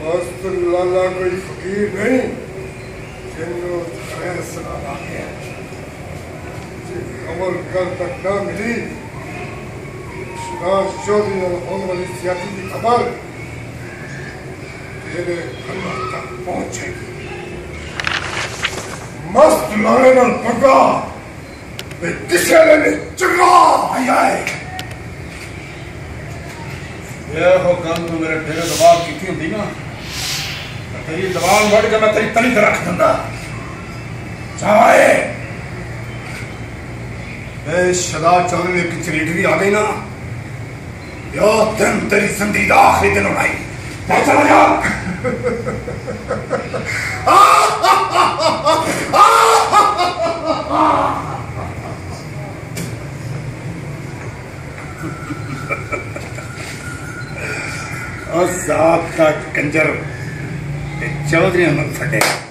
मस्त लाला कोई फकीर नहीं जिन्हों फैसला आ गया अमल कल तक ना मिली ना चौधरी होने वाली सियासी की खबर तेरे घर तक पहुंचेगी। मस्त लाले न पका वे किसे लेने चंगा आए ये हो कल तू मेरे तेरे दबाव की थी होती ना तेरी दबाव बढ़ के मैं तेरी तली पे रख दूंगा। चाहे शदा चौधरी की चरीटरी आ गई ना यो दिन तेरी जिंदगी का आखिरी दिन होना ही चला जा। और साहब का कंजर चौधरी में फटे